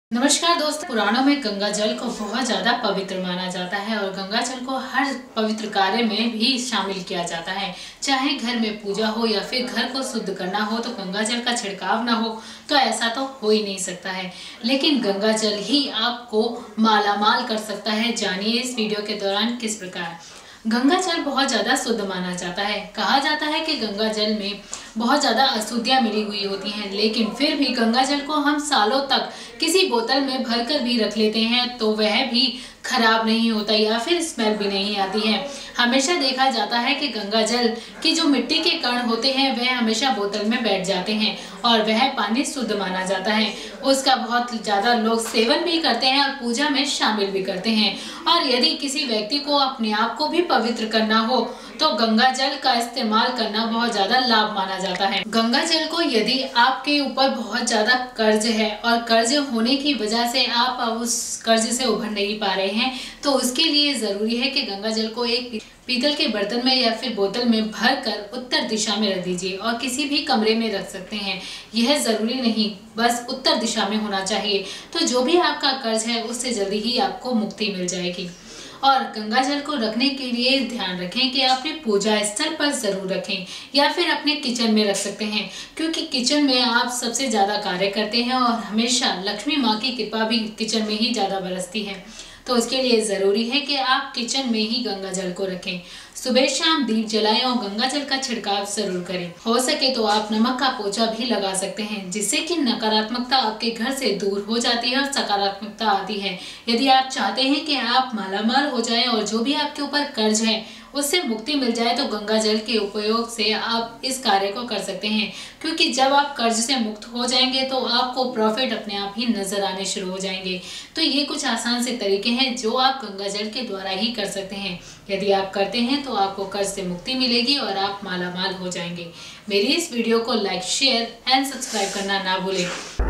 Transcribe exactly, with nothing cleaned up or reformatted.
नमस्कार दोस्त, पुराणों में गंगा जल को बहुत ज्यादा पवित्र माना जाता है और गंगा जल को हर पवित्र कार्य में भी शामिल किया जाता है। चाहे घर में पूजा हो या फिर घर को शुद्ध करना हो तो गंगा जल का छिड़काव ना हो तो ऐसा तो हो ही नहीं सकता है। लेकिन गंगा जल ही आपको मालामाल कर सकता है। जानिए इस वीडियो के दौरान किस प्रकार। गंगा जल बहुत ज्यादा शुद्ध माना जाता है। कहा जाता है कि गंगा जल में बहुत ज्यादा अशुद्धियां मिली हुई होती हैं, लेकिन फिर भी गंगा जल को हम सालों तक किसी बोतल में भरकर भी रख लेते हैं तो वह भी खराब नहीं होता या फिर स्मेल भी नहीं आती है। हमेशा देखा जाता है कि गंगा जल की जो मिट्टी के कण होते हैं वह हमेशा बोतल में बैठ जाते हैं और वह पानी शुद्ध माना जाता है। उसका बहुत ज्यादा लोग सेवन भी करते हैं और पूजा में शामिल भी करते हैं। और यदि किसी व्यक्ति को अपने आप को भी पवित्र करना हो तो गंगा जल का इस्तेमाल करना बहुत ज्यादा लाभ माना जाता है। गंगा जल को यदि आपके ऊपर बहुत ज्यादा कर्ज है और कर्ज होने की वजह से आप उस कर्ज से उभर नहीं पा रहे हैं तो उसके लिए जरूरी है कि गंगा जल को एक पीतल के बर्तन में या फिर बोतल में भर कर उत्तर दिशा में रख दीजिए और किसी भी कमरे में रख सकते हैं। यह जरूरी नहीं, बस उत्तर दिशा में होना चाहिए। तो जो भी आपका कर्ज है उससे जल्दी ही आपको मुक्ति मिल जाएगी। और गंगा जल को रखने के लिए ध्यान रखें कि अपने पूजा स्थल पर जरूर रखें या फिर अपने किचन में रख सकते हैं, क्योंकि किचन में आप सबसे ज्यादा कार्य करते हैं और हमेशा लक्ष्मी माँ की कृपा भी किचन में ही ज्यादा बरसती है। तो उसके लिए जरूरी है कि आप किचन में ही गंगा जल को रखें। सुबह शाम दीप जलाएं और गंगा जल का छिड़काव जरूर करें। हो सके तो आप नमक का पोछा भी लगा सकते हैं, जिससे कि नकारात्मकता आपके घर से दूर हो जाती है और सकारात्मकता आती है। यदि आप चाहते हैं कि आप मालामाल हो जाएं और जो भी आपके ऊपर कर्ज है उससे मुक्ति मिल जाए तो गंगा जल के उपयोग से आप इस कार्य को कर सकते हैं, क्योंकि जब आप कर्ज से मुक्त हो जाएंगे तो आपको प्रॉफिट अपने आप ही नजर आने शुरू हो जाएंगे। तो ये कुछ आसान से तरीके हैं जो आप गंगा जल के द्वारा ही कर सकते हैं। यदि आप करते हैं तो आपको कर्ज से मुक्ति मिलेगी और आप मालामाल हो जाएंगे। मेरी इस वीडियो को लाइक, शेयर एंड सब्सक्राइब करना ना भूलें।